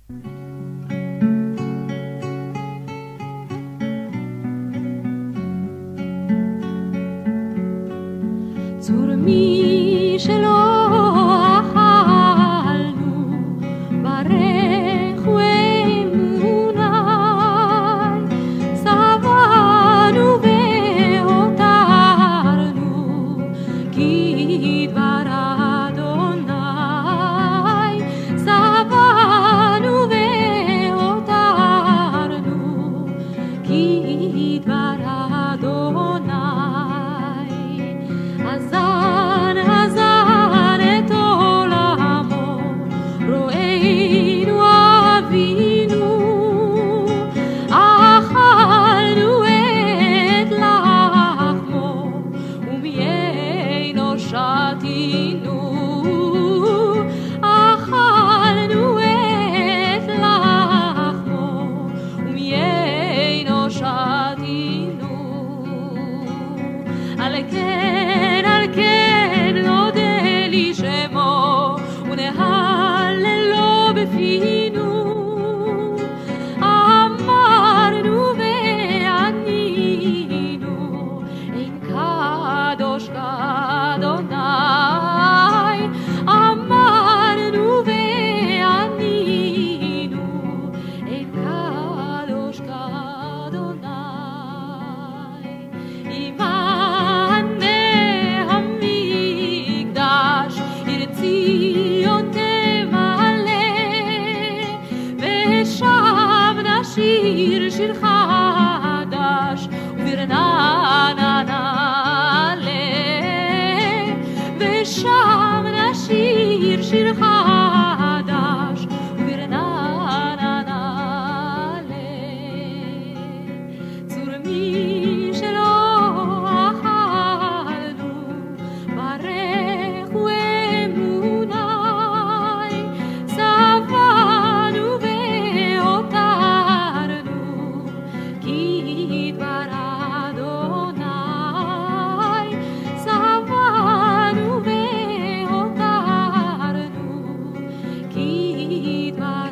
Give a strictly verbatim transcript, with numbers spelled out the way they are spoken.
צור מי שלא אכלנו ברך ואמוני שבענו והותרנו כי דבר אדוני שבענו והותרנו כי דבר אדוני הזן הזן את עולמו רואינו אבינו אכלנו את לחמו ומיינו שתינו אכלנו את לחמו ומיינו שתינו על כן על כן נודה לי שמו ונהללו בפינו אמרנו וענינו אין קדוש כאדוני אמרנו וענינו אין קדוש כאדוני ציון תמלא ושם נשיר שיר חדש וברננה נעלה ושם נשיר שיר חדש וברננה נעלה צור מי שלא אכלנו ברך Keep